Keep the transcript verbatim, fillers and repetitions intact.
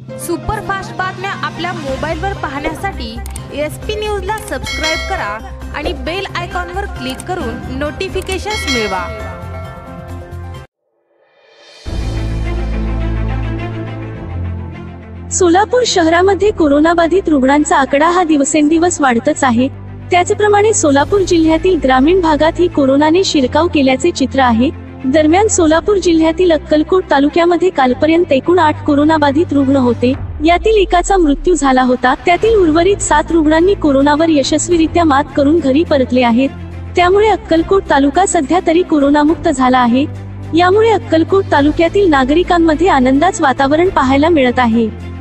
Superfast बातम्या आपल्या मोबाईलवर पाहण्यासाठी एस पी न्यूजला सबस्क्राईब करा आणि बेल आयकॉनवर क्लिक करून नोटिफिकेशन्स मिळवा। सोलापूर शहरामध्ये कोरोनाबाधित रुग्णांचा आकडा हा दिवसेंदिवस वाढतच आहे। त्याचप्रमाणे सोलापूर जिल्ह्यातील ग्रामीण भागातही कोरोनाने शिरकाव केल्याचे चित्र आहे। दरम्यान सोलापूर जिल्ह्यातील अक्कलकोट तालुक्यामध्ये कालपर्यंत एकूण आठ कोरोनाबाधित रुग्ण होते, यातील एकाचा मृत्यू झाला होता। त्यातील उर्वरित सात रुग्णांनी कोरोनावर यशस्वीरित्या मात करून घरी परतले आहेत। त्यामुळे अक्कलकोट तालुका सध्या तरी कोरोनामुक्त झाला आहे। यामुळे अक्कलकोट तालुक्यातील नागरिकांमध्ये आनंदाचे वातावरण पाहायला मिळत आहे।